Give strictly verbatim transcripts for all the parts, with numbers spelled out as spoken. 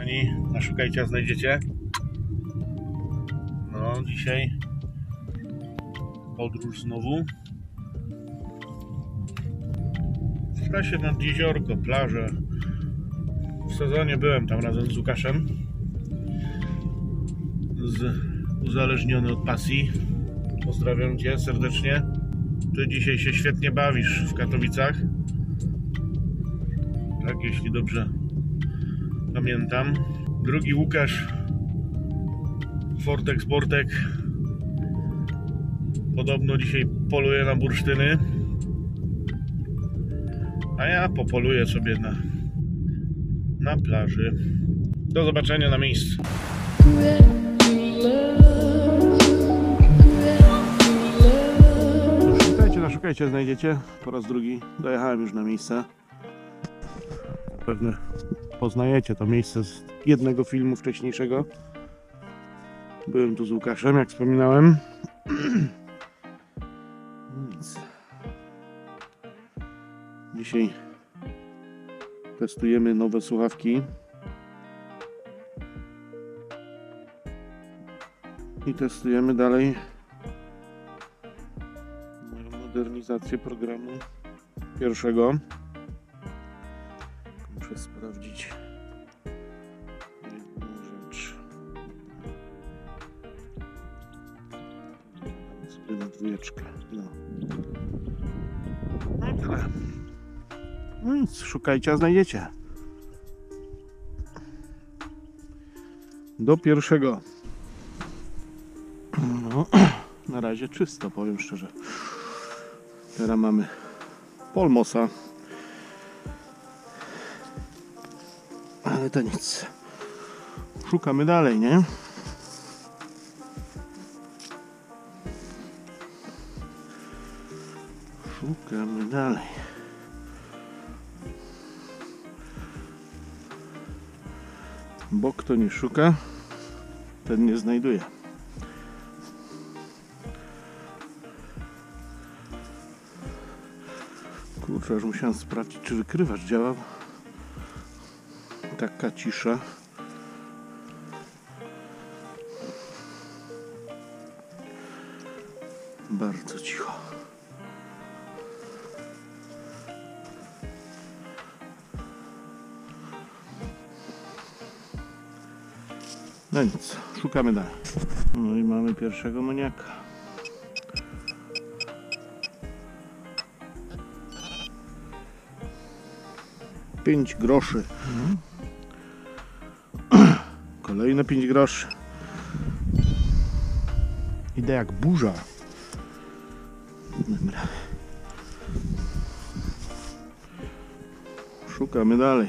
kochani, na Szukajcie, a znajdziecie. No, dzisiaj podróż znowu. W trasie nad jeziorko, plażę. W sezonie byłem tam razem z Łukaszem. Z Uzależniony od Pasji. Pozdrawiam Cię serdecznie. Ty dzisiaj się świetnie bawisz w Katowicach. Tak, jeśli dobrze pamiętam. Drugi Łukasz, Fortek Sportek, podobno dzisiaj poluje na bursztyny, a ja popoluję sobie na, na plaży. Do zobaczenia na miejscu. Szukajcie, na Szukajcie, znajdziecie. Po raz drugi dojechałem już na miejsce. Pewnie poznajecie to miejsce z jednego filmu wcześniejszego. Byłem tu z Łukaszem, jak wspominałem. Nic. Dzisiaj testujemy nowe słuchawki. I testujemy dalej modernizację programu pierwszego. Muszę sprawdzić jedną rzecz. Sobie na dwójeczkę. No. No i tyle. No nic, szukajcie, a znajdziecie. Do pierwszego. No, na razie czysto, powiem szczerze. Teraz mamy Polmosa. Ale to nic. Szukamy dalej, nie? Szukamy dalej. Bo kto nie szuka, ten nie znajduje. Kurczę, aż musiałem sprawdzić, czy wykrywacz działa. Taka cisza. Bardzo cicho. No nic, szukamy dalej. No i mamy pierwszego maniaka. Pięć groszy. Mhm. Kolejne pięć groszy. Idę jak burza. Dobra. Szukamy dalej.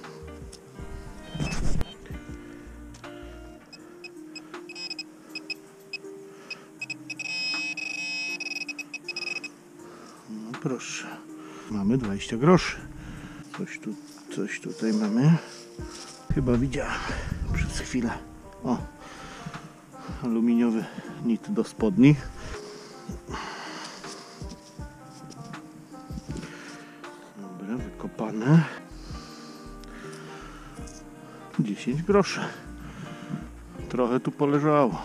No proszę. Mamy dwadzieścia groszy. Coś tu, coś tutaj mamy. Chyba widziałem przez chwilę. O, aluminiowy nit do spodni. Dobra, wykopane. dziesięć groszy. Trochę tu poleżało.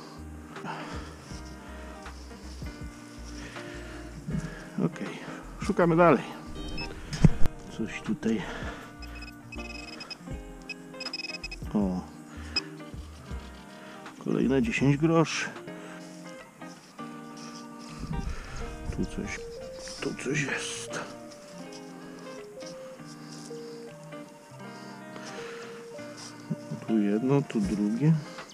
Ok, szukamy dalej. Coś tutaj. O, kolejne dziesięć groszy. Tu coś, tu coś jest. Tu jedno, tu drugie.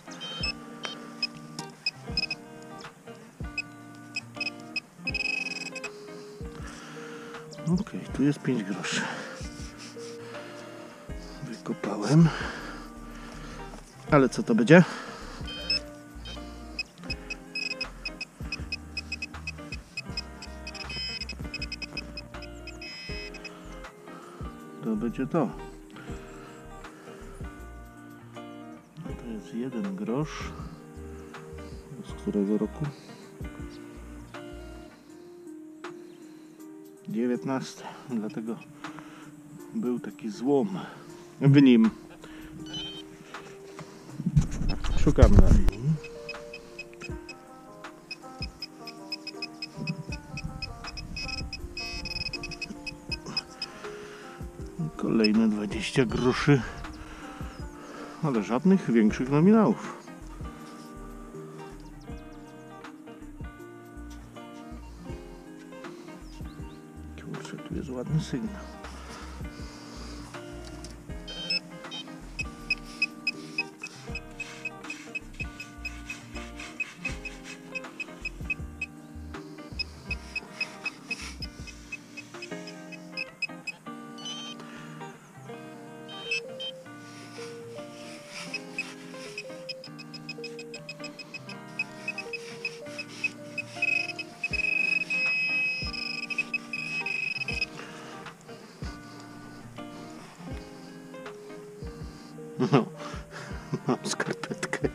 Ok, tu jest pięć groszy. Wykopałem. Ale co to będzie? To będzie to. To jest jeden grosz. Z którego roku? dziewiętnasty. Dlatego był taki złom w nim. Szukamy dalej. Kolejne dwadzieścia groszy, ale żadnych większych nominałów. Kurczę, tu jest ładny sygnał. No, mam skarpetkę.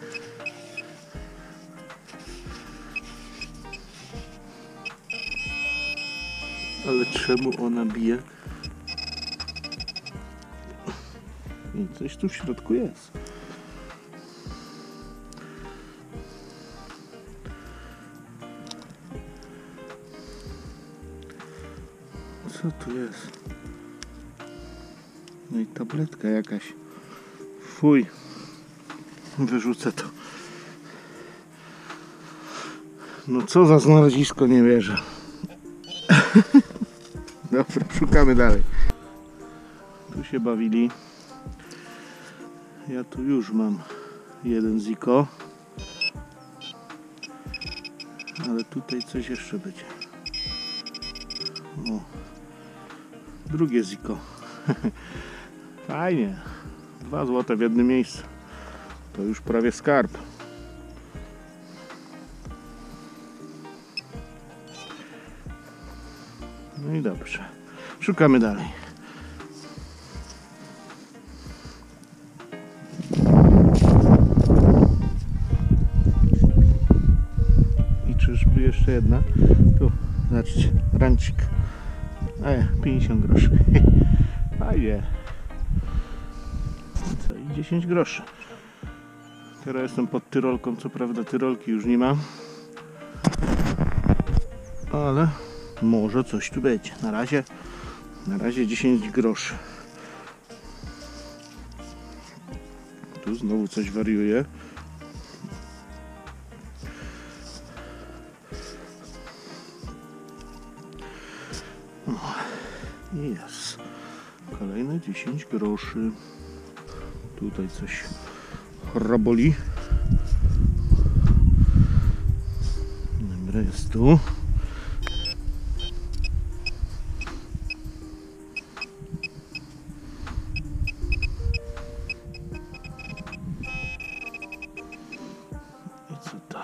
Ale czemu ona bije? I coś tu w środku jest. Co tu jest? No i tabletka jakaś. Fuj, wyrzucę to. No co za znalezisko, nie wierzę. Dobra, szukamy dalej. Tu się bawili. Ja tu już mam jeden ziko. Ale tutaj coś jeszcze będzie. O, drugie ziko. Fajnie. Dwa złote w jednym miejscu. To już prawie skarb. No i dobrze. Szukamy dalej. I czyżby jeszcze jedna? Tu, zobaczcie, rancik. E, pięćdziesiąt groszy. Fajnie. I dziesięć groszy. Teraz jestem pod Tyrolką, co prawda Tyrolki już nie ma, ale może coś tu będzie. Na razie, na razie dziesięć groszy. Tu znowu coś wariuje. O, i jest. Kolejne dziesięć groszy. Tutaj coś chraboli. Dobra, jest tu. I co to?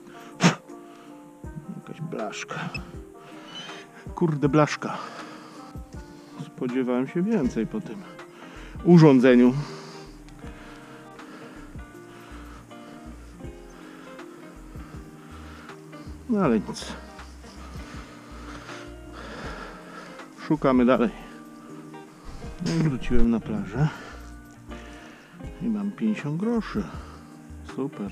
Jakaś blaszka. Kurde, blaszka. Spodziewałem się więcej po tym urządzeniu. No ale nic. Szukamy dalej. No i wróciłem na plażę. I mam pięćdziesiąt groszy. Super.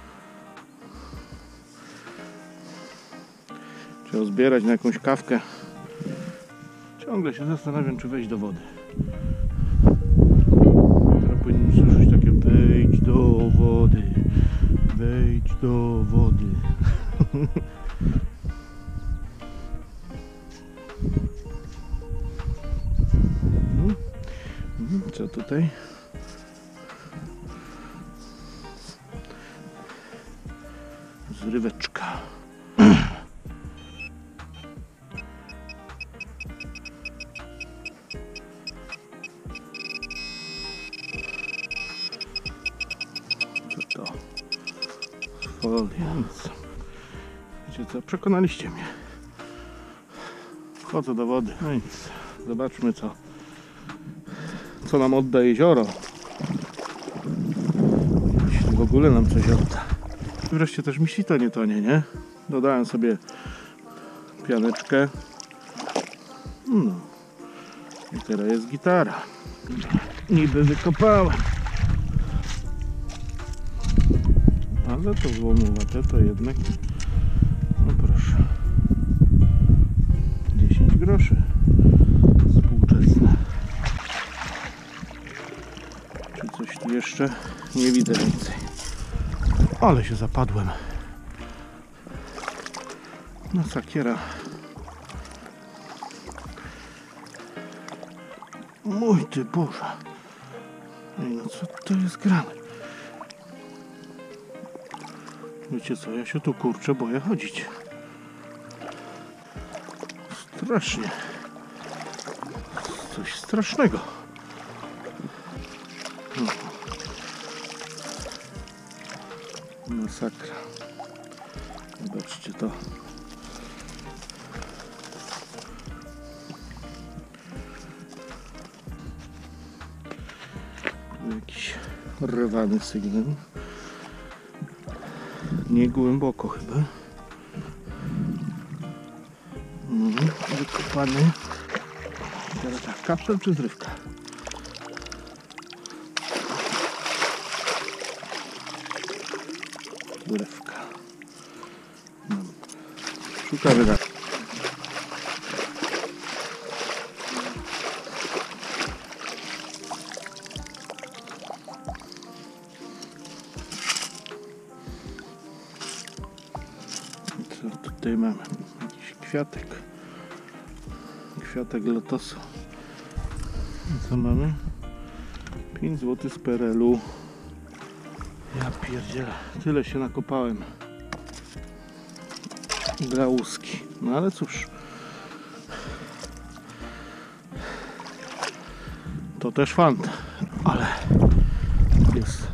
Trzeba zbierać na jakąś kawkę. Ciągle się zastanawiam, czy wejść do wody. Teraz powinien słyszeć takie: wejdź do wody. Wejdź do wody. Co tutaj? Zryweczka. Co to? Folia. Wiecie co? Przekonaliście mnie. Wchodzę do wody. No nic. Zobaczmy co. Co nam odda jezioro. Jeśli w ogóle nam coś odda. Wreszcie też mi sito nie tonie, nie? Dodałem sobie pianeczkę. No. I teraz jest gitara. Niby wykopałem. ale to złomowate to jednak, no proszę, dziesięć groszy współczesne. Czy coś tu jeszcze? Nie widzę więcej. Ale się zapadłem. No sakiera. Mój ty Boże. Ej, no co to jest grane? Wiecie co, ja się tu kurczę boję chodzić. Strasznie. Coś strasznego. No. Masakra. Zobaczcie to. Jakiś rwany sygnał. Nie głęboko chyba. Mhm, wykopany. Teraz tak, kapsel czy zrywka? Zrywka. No. Szukamy dalej. Co tutaj mamy? Jakiś kwiatek. Kwiatek lotosu. I co mamy? pięć złotych z P R L u. Ja pierdzielę. Tyle się nakopałem. Dla łuski. No ale cóż. To też fant. Ale jest.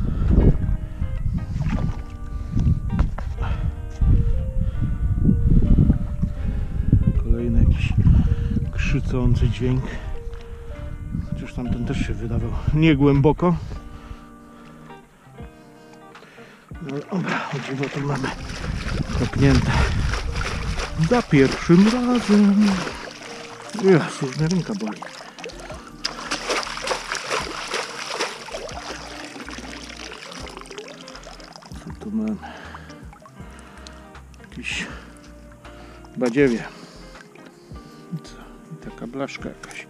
Kolejny jakiś krzyczący dźwięk. Chociaż tamten też się wydawał nie głęboko. No dobra, o dziwo to mamy kopnięte. Za pierwszym razem. Jezu, mnie ręka boli. Co tu mamy? Jakiś badziewie. Co? I taka blaszka jakaś.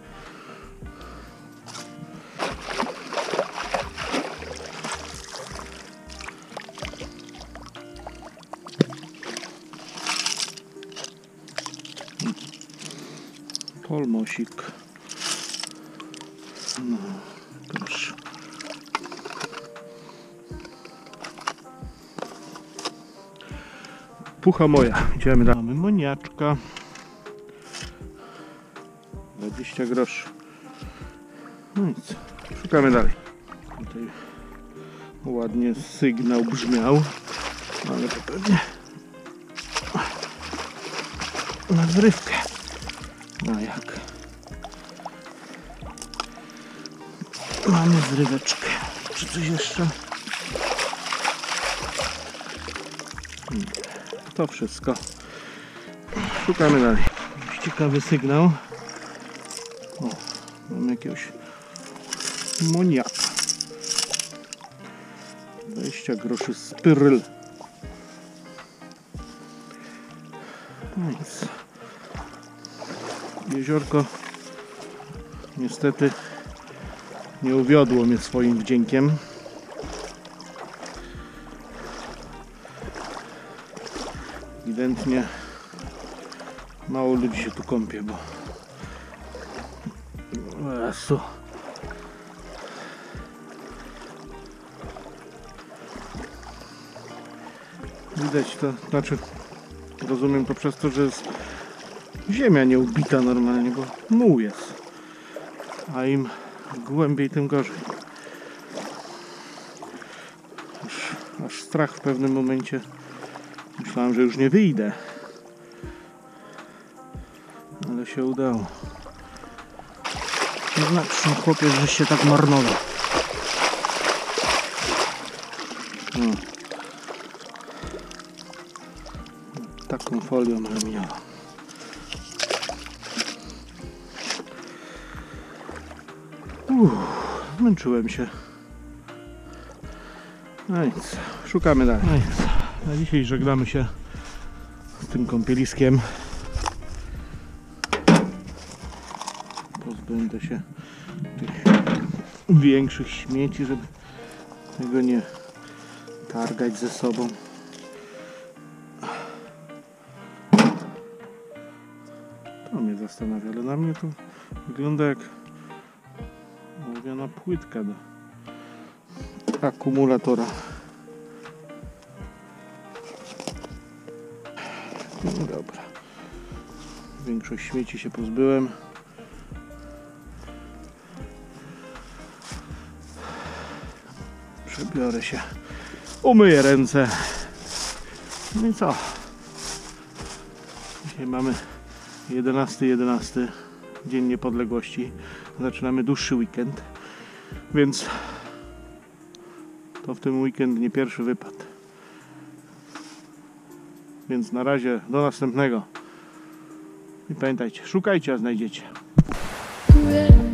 Polmosik. No, proszę. Pucha moja. Idziemy dalej. Mamy moniaczka. dwadzieścia groszy. No nic. Szukamy dalej. Tutaj ładnie sygnał brzmiał. Ale to pewnie na zrywkę. No jak? Mamy zryweczkę. Czy coś jeszcze? To wszystko. Szukamy dalej. Ciekawy sygnał. O, mamy jakiegoś moniaka. dwadzieścia groszy z P R L. Nic. Jeziorko niestety nie uwiodło mnie swoim wdziękiem. Ewidentnie mało ludzi się tu kąpie, bo Jezu. Widać to, znaczy rozumiem to przez to, że jest ziemia nie ubita normalnie, bo muł jest. A im głębiej, tym gorzej. Aż, aż strach w pewnym momencie. Myślałem, że już nie wyjdę. Ale się udało. No znaczy, chłopiec, że się tak marnował. No. Taką folią aluminiową. Uff, zmęczyłem się. No nic, szukamy dalej. No nic. Na dzisiaj żegnamy się z tym kąpieliskiem. Pozbędę się tych większych śmieci, żeby tego nie targać ze sobą. To mnie zastanawia, ale na mnie to wygląda jak ołowiana płytka do akumulatora. No dobra. Większość śmieci się pozbyłem. Przebiorę się, umyję ręce. No i co? Dzisiaj mamy jedenasty jedenasty, Dzień Niepodległości. Zaczynamy dłuższy weekend, więc to w tym weekend nie pierwszy wypad. Więc na razie do następnego. I pamiętajcie, szukajcie, a znajdziecie.